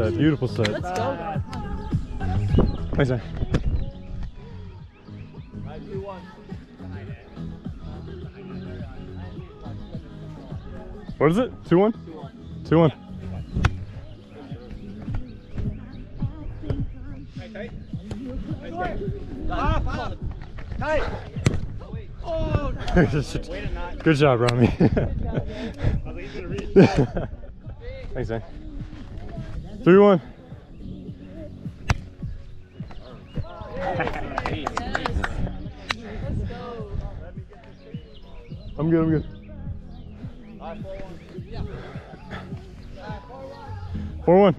set. Beautiful set. Let's go. Thanks, man. What is it? 2-1? 2-1. Tight. Oh, good job, Rami. Thanks, man. 3-1. I'm good, I'm good. 4-1.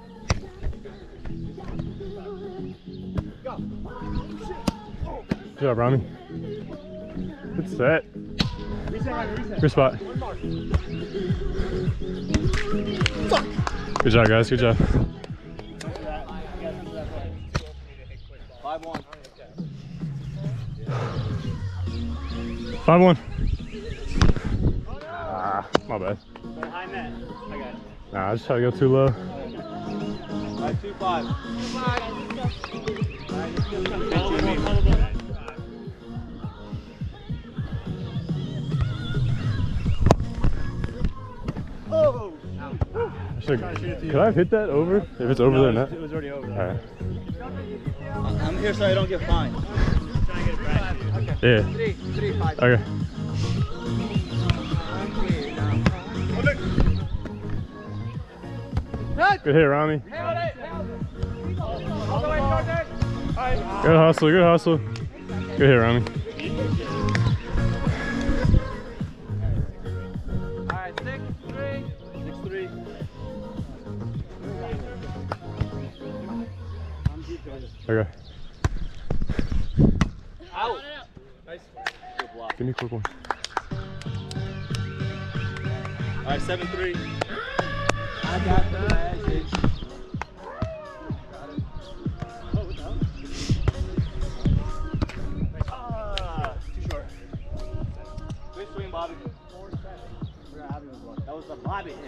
Good job, Rami. Good set. Good spot. Good job, guys. Good job. 5-1. 5-1. Ah, my bad. Behind that. I got it. Nah, I just try to go too low. 2-5. Oh! Could I have hit that over? If it's over there, net? It was already over. All right. I'm here so I don't get fined. Yeah. 3-5. Okay. Good hit, Rami. Good hustle, good hustle. Good hit, Rami. Alright, 6-3. 6-3. Okay. Out. Nice. Good block. Give me a quick one. Alright, 7-3. I got the magic. Too short. Good swing, Bobby. That was a Bobby hit.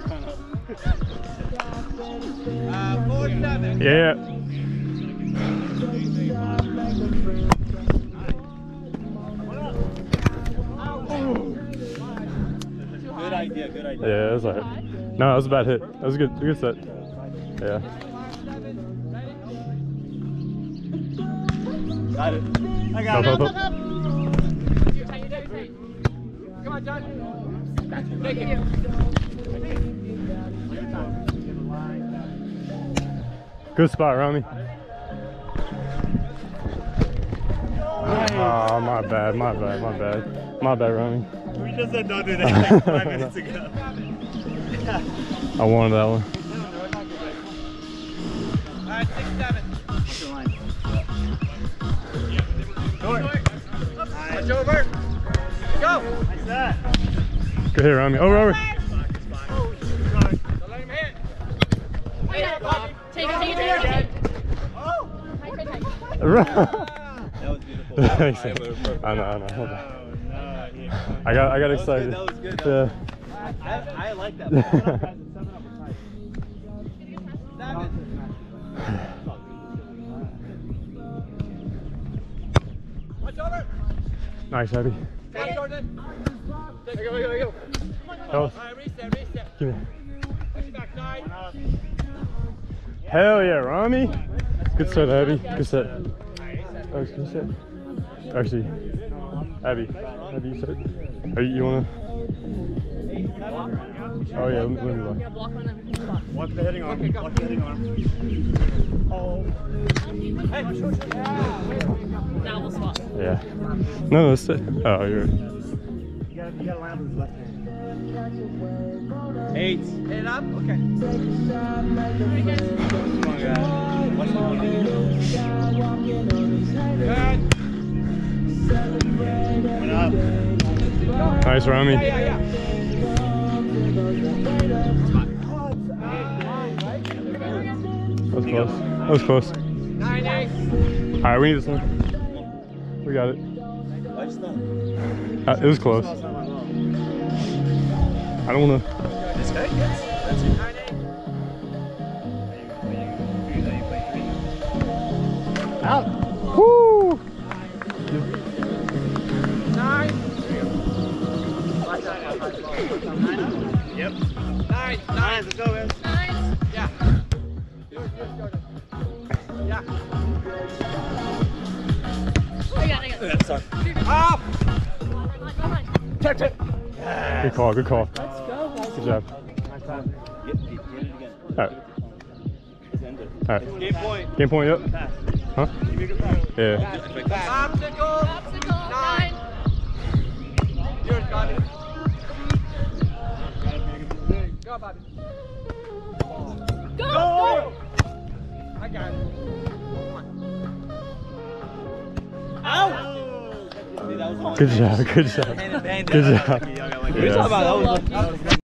4-7. Yeah. Good idea, good idea. Yeah, that's alright. No, that was a bad hit. That was a good set. Yeah. Got it. I got Up, it. up, up. Come on, John. Take it. Good spot, Rami. Oh, my bad, my bad, my bad. My bad, Rami. We just said don't do that like 5 minutes ago. I wanted that one. Alright, 6-7. What's your line? Short. Watch over. Go. Nice that. Good hit, Rami. Over, over. Don't let him hit. Wait, take it. Oh. That was beautiful. Thanks. I know. Hold on. I got excited. That was good. Yeah. I like that. 7 up. Watch over. Nice, Abby. Take it, Jordan. Go. Alright, reset. give me. Watch back side. Hell yeah, Rami. Good set, Abby. Good set. Oh, good set. Actually, Abby, you set it? You wanna? Oh yeah, let me block. Block on him. Watch the heading arm. Watch the heading arm. Oh. Hey. Now we'll swap. Yeah. No, that's it. Oh, you're right. You gotta land with his left hand. 8. Hit it up? Okay. Come on, guys. What's going on? Good. Went up. Nice, Rami. Yeah. That was close. That was close. 9-8. Alright, we need this one. We got it. It was close. I don't wanna. This guy? Yes. That's it. 9-8. Out. Woo! 9. Yep. 9. Let's go, man. Nine. Yeah. Yeah. I got it. Sorry. Off. Come on. Check. Good call, good call. Let's go, guys. Good job. Get it again. Alright. It's ended. Alright. Game point. Game point, yep. Pass. Huh? Give me a good pass. Yeah. Obstacle. Obstacle. 9. Yours, Bobby. Go, Bobby. Go. Go. I got it. Out. Good job, good job. Good job. We're talking about that was